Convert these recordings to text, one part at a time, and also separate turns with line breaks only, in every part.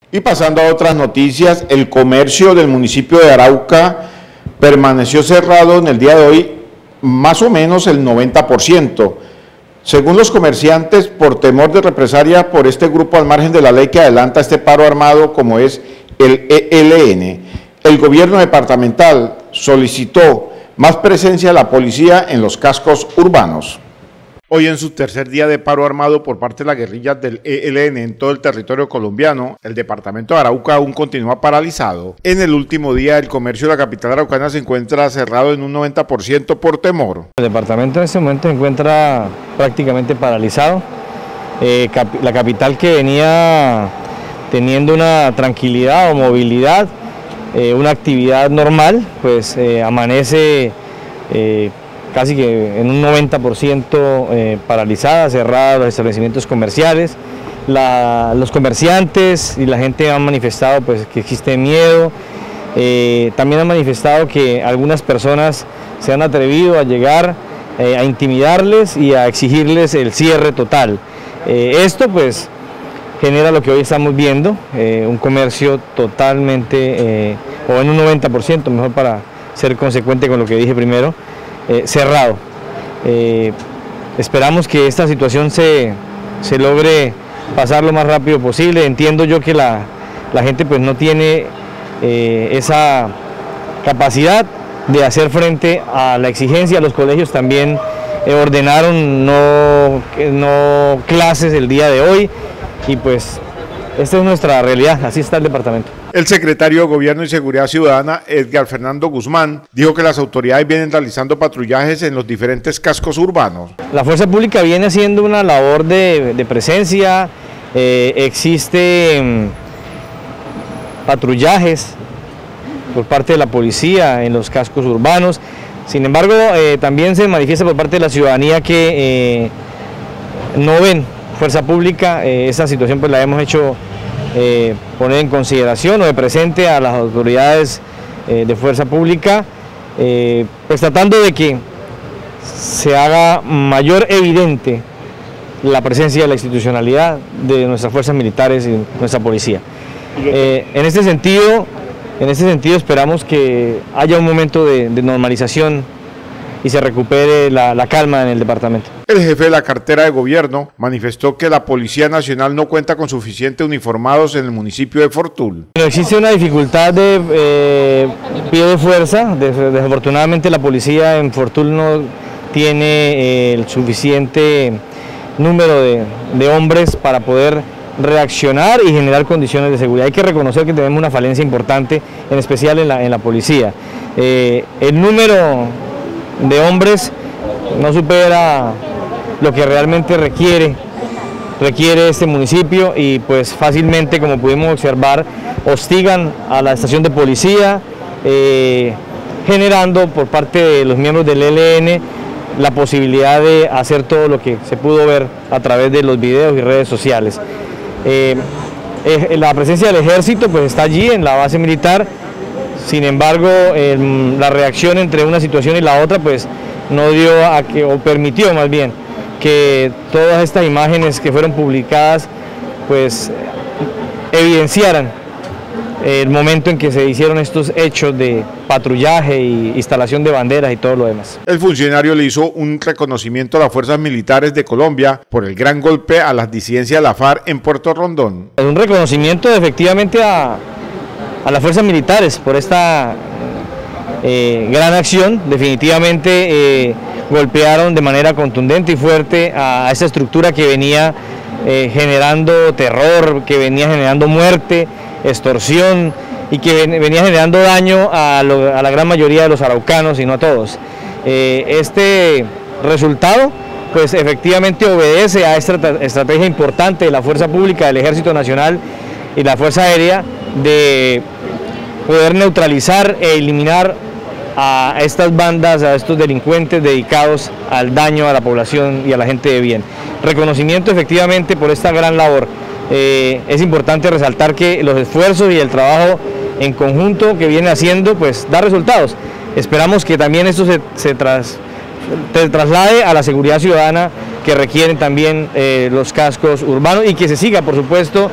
Y pasando a otras noticias, el comercio del municipio de Arauca permaneció cerrado en el día de hoy más o menos el 90%. Según los comerciantes, por temor de represalia por este grupo al margen de la ley que adelanta este paro armado como es el ELN, el gobierno departamental solicitó más presencia de la policía en los cascos urbanos. Hoy en su tercer día de paro armado por parte de las guerrillas del ELN en todo el territorio colombiano, el departamento de Arauca aún continúa paralizado. En el último día el comercio de la capital araucana se encuentra cerrado en un 90% por temor.
El departamento en este momento se encuentra prácticamente paralizado. La capital, que venía teniendo una tranquilidad o movilidad, una actividad normal, pues amanece casi que en un 90% paralizada, cerrada los establecimientos comerciales. Los comerciantes y la gente han manifestado pues que existe miedo. También han manifestado que algunas personas se han atrevido a llegar a intimidarles y a exigirles el cierre total. Esto pues genera lo que hoy estamos viendo, un comercio totalmente, o en un 90%, mejor para ser consecuente con lo que dije primero, cerrado. Esperamos que esta situación se logre pasar lo más rápido posible. Entiendo yo que la gente pues no tiene esa capacidad de hacer frente a la exigencia. Los colegios también ordenaron no clases el día de hoy y pues esta es nuestra realidad, así está el departamento.
El secretario de Gobierno y Seguridad Ciudadana, Edgar Fernando Guzmán, dijo que las autoridades vienen realizando patrullajes en los diferentes cascos urbanos.
La fuerza pública viene haciendo una labor de presencia, existen patrullajes por parte de la policía en los cascos urbanos. Sin embargo, también se manifiesta por parte de la ciudadanía que no ven fuerza pública. Esa situación pues la hemos hecho poner en consideración o de presente a las autoridades de fuerza pública, pues tratando de que se haga mayor evidente la presencia de la institucionalidad de nuestras fuerzas militares y nuestra policía. En este sentido esperamos que haya un momento de normalización y se recupere la calma en el departamento.
El jefe de la cartera de gobierno manifestó que la Policía Nacional no cuenta con suficientes uniformados en el municipio de Fortul.
Existe una dificultad de pie de fuerza. Desafortunadamente la policía en Fortul no tiene el suficiente número de hombres para poder reaccionar y generar condiciones de seguridad. Hay que reconocer que tenemos una falencia importante, en especial en la policía. El número de hombres no supera lo que realmente requiere este municipio y pues fácilmente, como pudimos observar, hostigan a la estación de policía, generando por parte de los miembros del ELN la posibilidad de hacer todo lo que se pudo ver a través de los videos y redes sociales. La presencia del ejército pues está allí en la base militar. Sin embargo, la reacción entre una situación y la otra pues no dio o permitió más bien que todas estas imágenes que fueron publicadas pues evidenciaran el momento en que se hicieron estos hechos de patrullaje y instalación de banderas y todo lo demás.
El funcionario le hizo un reconocimiento a las fuerzas militares de Colombia por el gran golpe a las disidencias de la FARC en Puerto Rondón.
Un reconocimiento efectivamente a las fuerzas militares por esta gran acción. Definitivamente golpearon de manera contundente y fuerte a esa estructura que venía generando terror, que venía generando muerte, extorsión y que venía generando daño a la gran mayoría de los araucanos y no a todos. Este resultado pues efectivamente obedece a esta estrategia importante de la Fuerza Pública, del Ejército Nacional y la Fuerza Aérea de poder neutralizar e eliminar a estas bandas, a estos delincuentes dedicados al daño a la población y a la gente de bien. Reconocimiento efectivamente por esta gran labor. Es importante resaltar que los esfuerzos y el trabajo en conjunto que viene haciendo pues da resultados. Esperamos que también esto se traslade a la seguridad ciudadana que requieren también los cascos urbanos y que se siga por supuesto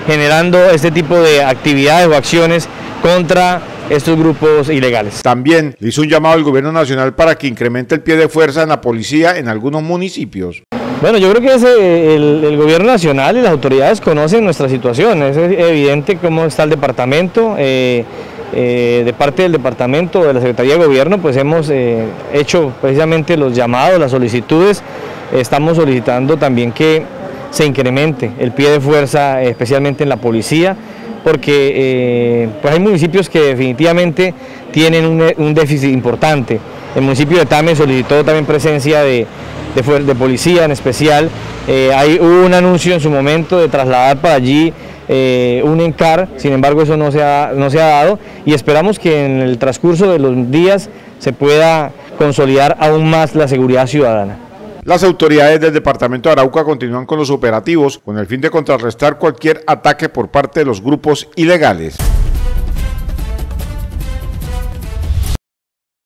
generando este tipo de actividades o acciones contra estos grupos ilegales.
También le hizo un llamado al gobierno nacional para que incremente el pie de fuerza en la policía en algunos municipios.
Bueno, yo creo que el gobierno nacional y las autoridades conocen nuestra situación. Es evidente cómo está el departamento. De parte del departamento, de la Secretaría de Gobierno, pues hemos hecho precisamente los llamados, las solicitudes. Estamos solicitando también que se incremente el pie de fuerza, especialmente en la policía, porque pues hay municipios que definitivamente tienen un déficit importante. El municipio de Tame solicitó también presencia de policía en especial. Hubo un anuncio en su momento de trasladar para allí un ENCAR, sin embargo eso no se ha dado, y esperamos que en el transcurso de los días se pueda consolidar aún más la seguridad ciudadana.
Las autoridades del departamento de Arauca continúan con los operativos con el fin de contrarrestar cualquier ataque por parte de los grupos ilegales.